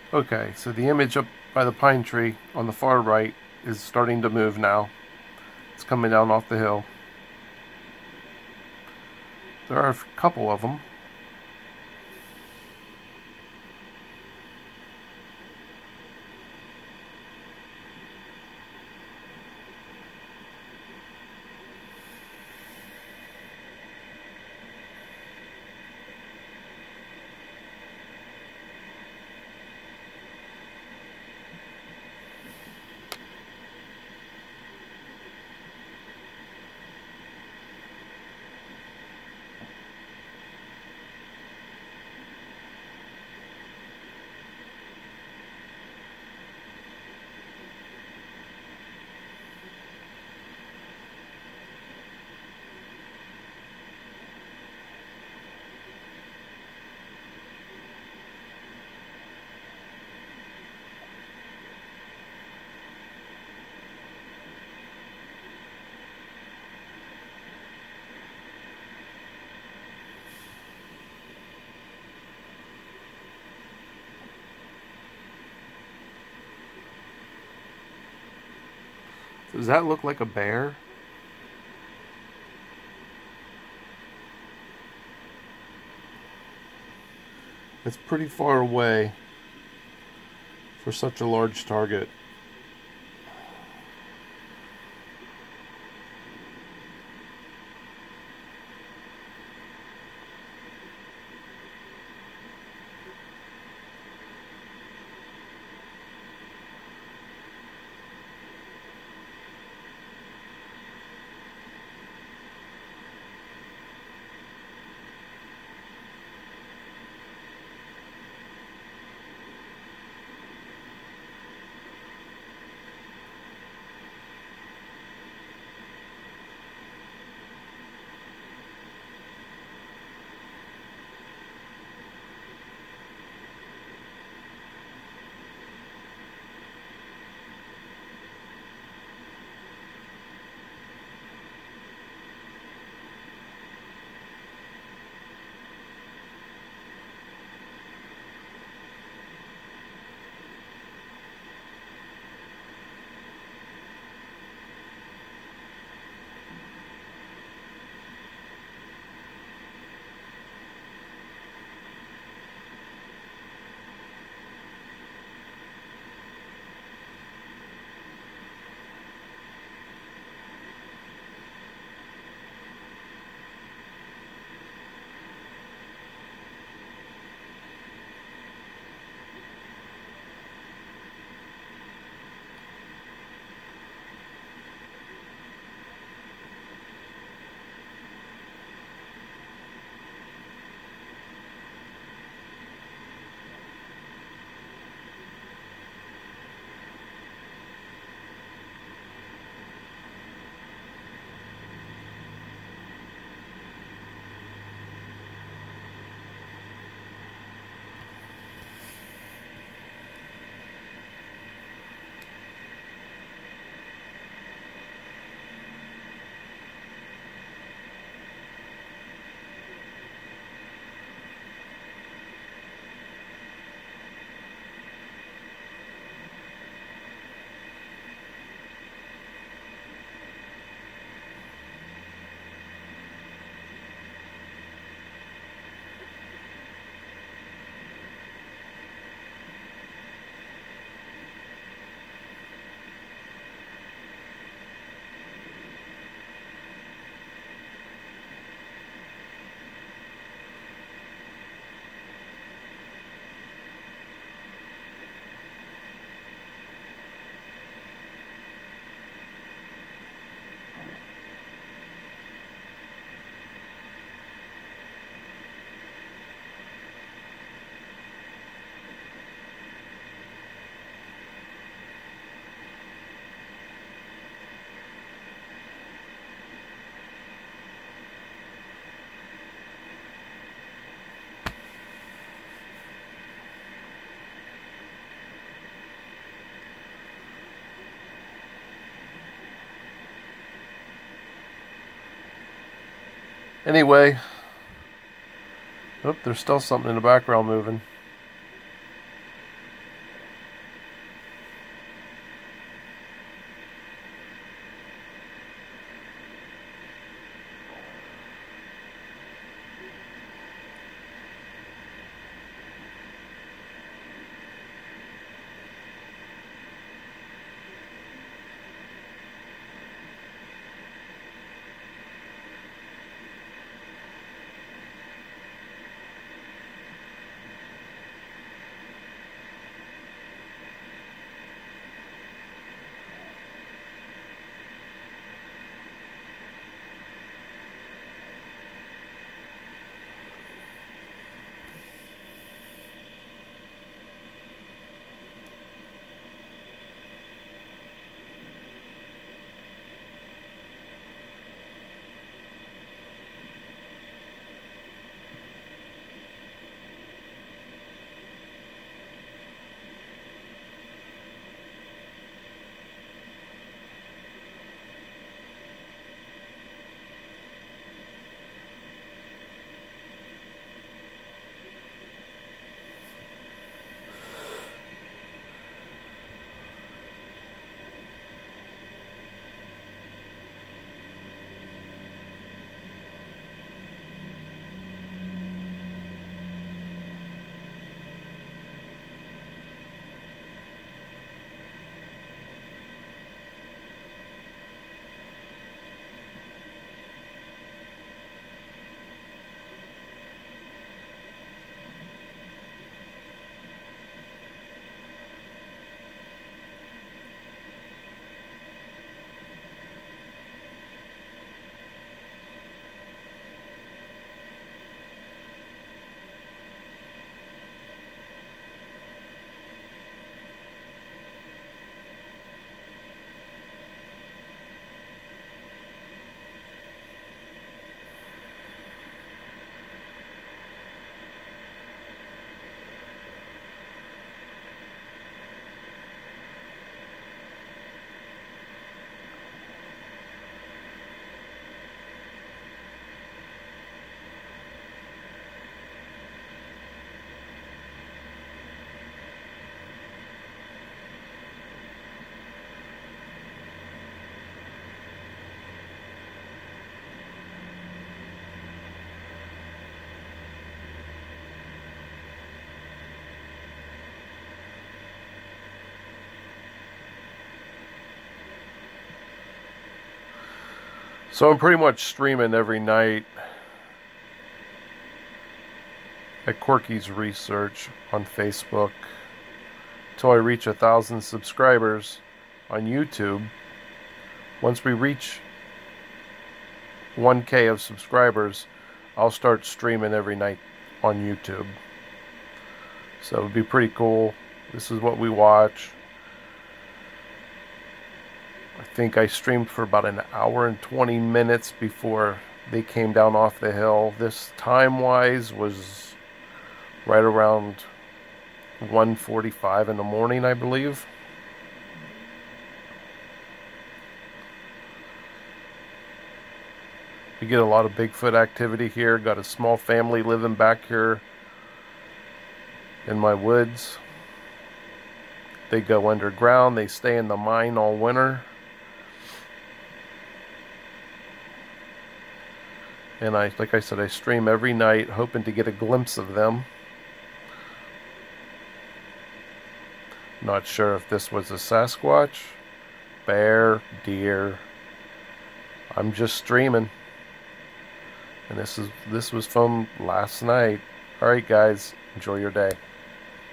Okay, so the image up by the pine tree on the far right is starting to move now. It's coming down off the hill. There are a couple of them. Does that look like a bear? It's pretty far away for such a large target. Anyway, oh, there's still something in the background moving. So I'm pretty much streaming every night at Corky's Research on Facebook until I reach 1,000 subscribers on YouTube. Once we reach 1K of subscribers, I'll start streaming every night on YouTube. So it would be pretty cool. This is what we watch. I think I streamed for about an hour and 20 minutes before they came down off the hill. This time-wise was right around 1:45 in the morning, I believe. We get a lot of Bigfoot activity here. Got a small family living back here in my woods. They go underground. They stay in the mine all winter. And like I said, I stream every night, hoping to get a glimpse of them. Not sure if this was a Sasquatch, bear, deer. I'm just streaming. And this was filmed last night. Alright guys, enjoy your day.